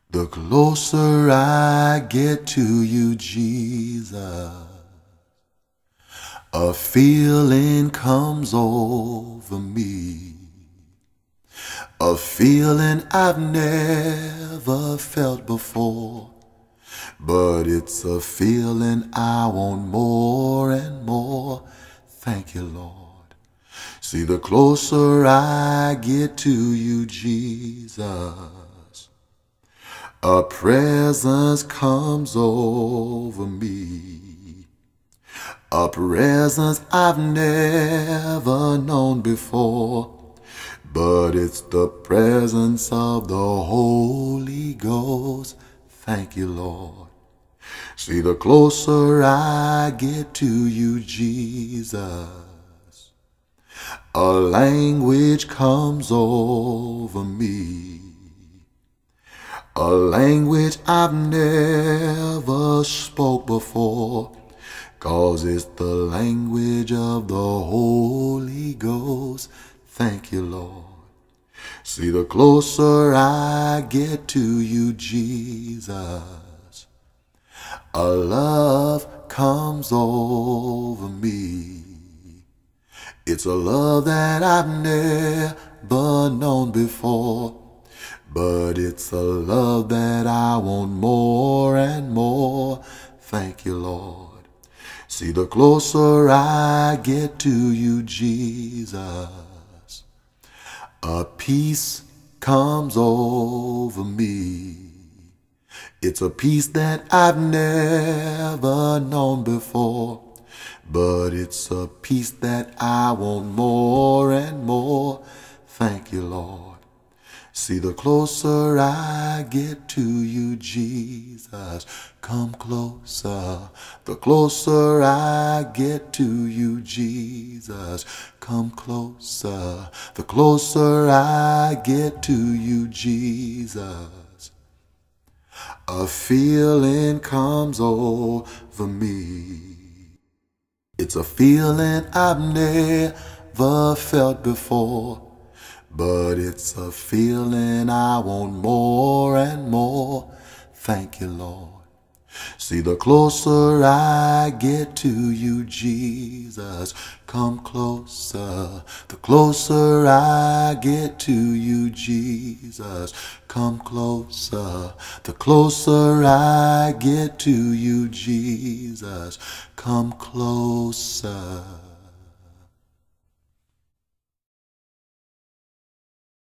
The closer I get to you, Jesus, a feeling comes over me, a feeling I've never felt before, but it's a feeling I want more and more. Thank you, Lord. See, the closer I get to you, Jesus, a presence comes over me, a presence I've never known before, but it's the presence of the Holy Ghost. Thank you, Lord. See, the closer I get to you, Jesus, a language comes over me, a language I've never spoke before, 'cause it's the language of the Holy Ghost. Thank you, Lord. See, the closer I get to you, Jesus, a love comes over me. It's a love that I've never known before, but it's a love that I want more and more. Thank you, Lord. See, the closer I get to you, Jesus, a peace comes over me. It's a peace that I've never known before, but it's a peace that I want more and more. Thank you, Lord. See, the closer I get to you, Jesus, come closer. The closer I get to you, Jesus, come closer. The closer I get to you, Jesus, a feeling comes over me. It's a feeling I've never felt before, but it's a feeling I want more and more. Thank you, Lord. See, the closer I get to you, Jesus, come closer. The closer I get to you, Jesus, come closer. The closer I get to you, Jesus, come closer.